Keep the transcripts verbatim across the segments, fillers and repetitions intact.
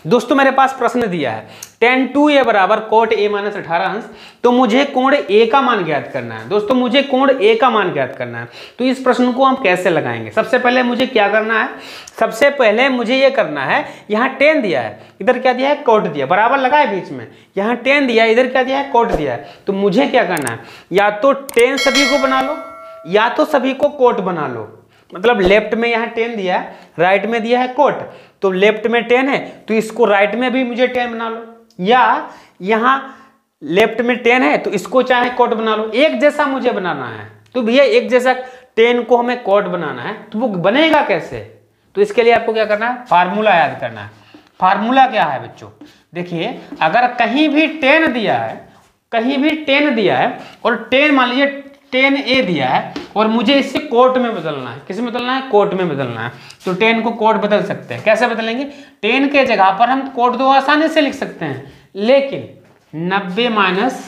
दोस्तों मेरे पास प्रश्न दिया है टेन टू ए बराबर कोट ए माइनस अठारह अंश, तो मुझे कोण ए का मान ज्ञात करना है। दोस्तों मुझे कोण ए का मान ज्ञात करना है, तो इस प्रश्न को हम कैसे लगाएंगे? सबसे पहले मुझे क्या करना है, सबसे पहले मुझे ये करना है, यहाँ टेन दिया है, इधर क्या दिया है, कोट दिया, बराबर लगाए बीच में, यहाँ टेन दिया है, इधर क्या दिया है, कोट दिया है। तो मुझे क्या करना है, या तो टेन सभी को बना लो या तो सभी को कोट बना लो। मतलब लेफ्ट में यहाँ टेन दिया है, राइट में दिया है कोट, तो लेफ्ट में टेन है तो इसको राइट में भी मुझे टेन बना लो, या यहाँ लेफ्ट में टेन है तो इसको चाहे कोट बना लो। एक जैसा मुझे बनाना है, तो भैया एक जैसा टेन को हमें कोट बनाना है, तो वो बनेगा कैसे? तो इसके लिए आपको क्या करना है, फार्मूला याद करना है। फार्मूला क्या है बच्चों, देखिए अगर कहीं भी टेन दिया है, कहीं भी टेन दिया है और टेन मान लीजिए टेन ए दिया है और मुझे इसे कोट में बदलना है, किस में बदलना है, कोट में बदलना है, तो टेन को कोट बदल सकते हैं। कैसे बदलेंगे, टेन के जगह पर हम कोट दो आसानी से लिख सकते हैं, लेकिन नब्बे माइनस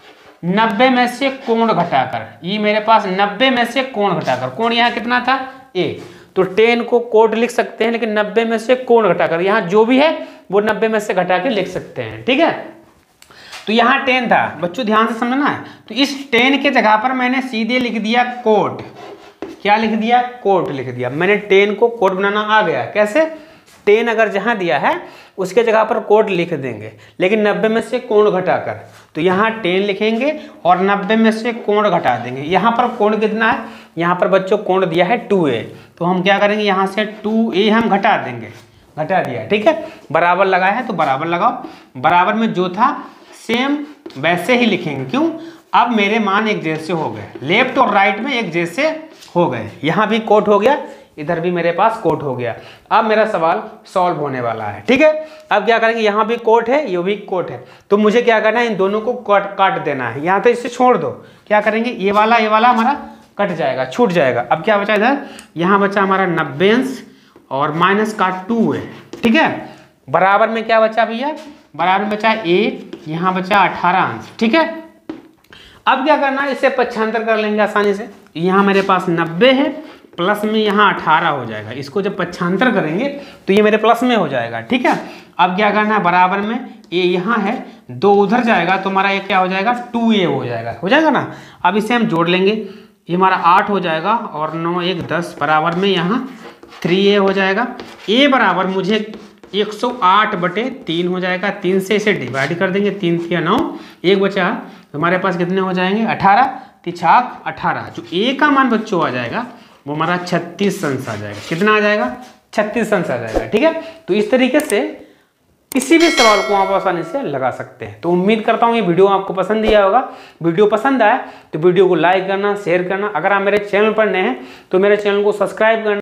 नब्बे में से कोण घटाकर, ये मेरे पास नब्बे में से कोण घटाकर, कोण यहाँ कितना था, ए, तो टेन को कोट लिख सकते हैं, लेकिन नब्बे में से कोण घटाकर, यहाँ जो भी है वो नब्बे में से घटा के लिख सकते हैं। ठीक है, तो यहाँ टेन था, बच्चों ध्यान से समझना है, तो इस टेन के जगह पर मैंने सीधे लिख दिया कोट। क्या लिख दिया, कोट लिख दिया। मैंने टेन को कोट बनाना आ गया। कैसे, टेन अगर जहाँ दिया है उसके जगह पर कोट लिख देंगे, लेकिन नब्बे में से कोण घटाकर, तो यहाँ टेन लिखेंगे और नब्बे में से कोण घटा देंगे। यहाँ पर कोण कितना है, यहाँ पर बच्चों कोण दिया है टू ए, तो हम क्या करेंगे, यहाँ से टू ए हम घटा देंगे, घटा दिया। ठीक है, बराबर लगाया है तो बराबर लगाओ, बराबर में जो था सेम वैसे ही लिखेंगे। क्यों, अब मेरे मान एक जैसे हो गए, लेफ्ट और राइट में एक जैसे हो गए, यहाँ भी कोट हो गया, इधर भी मेरे पास कोट हो गया। अब मेरा सवाल सॉल्व होने वाला है। ठीक है, अब क्या करेंगे, यहाँ भी कोट है, ये भी कोट है, तो मुझे क्या करना है, इन दोनों को काट काट देना है। यहाँ तो इसे छोड़ दो, क्या करेंगे, ये वाला ये वाला हमारा कट जाएगा, छूट जाएगा। अब क्या बचा इधर, यहाँ बचा हमारा नब्बे अंश और माइनस का टू है। ठीक है, बराबर में क्या बचा भैया, बराबर में बचा ए, यहाँ बचा अठारह अंश। ठीक है, अब क्या करना है, इसे पक्षांतर कर लेंगे आसानी से। यहाँ मेरे पास नब्बे है, प्लस में यहाँ अठारह हो जाएगा, इसको जब पक्षांतर करेंगे तो ये मेरे प्लस में हो जाएगा। ठीक है, अब क्या करना है, बराबर में ये यहाँ है, दो उधर जाएगा तो हमारा ये क्या हो जाएगा, टू ए हो जाएगा, हो जाएगा ना। अब इसे हम जोड़ लेंगे, ये हमारा आठ हो जाएगा और नौ एक दस, बराबर में यहाँ थ्री ए हो जाएगा। ए बराबर मुझे एक सौ आठ बटे तीन हो जाएगा, तीन से इसे डिवाइड कर देंगे, तीन या नौ, एक बचा तो हमारे पास कितने हो जाएंगे, अठारह, तिछाक अठारह। जो ए का मान बच्चों आ जाएगा वो हमारा छत्तीस अंश आ जाएगा। कितना आ जाएगा, छत्तीस अंश आ जाएगा। ठीक है, तो इस तरीके से किसी भी सवाल को आप आसानी से लगा सकते हैं। तो उम्मीद करता हूँ ये वीडियो आपको पसंद दिया होगा। वीडियो पसंद आया तो वीडियो को लाइक करना, शेयर करना। अगर आप मेरे चैनल पर नए हैं तो मेरे चैनल को सब्सक्राइब करना।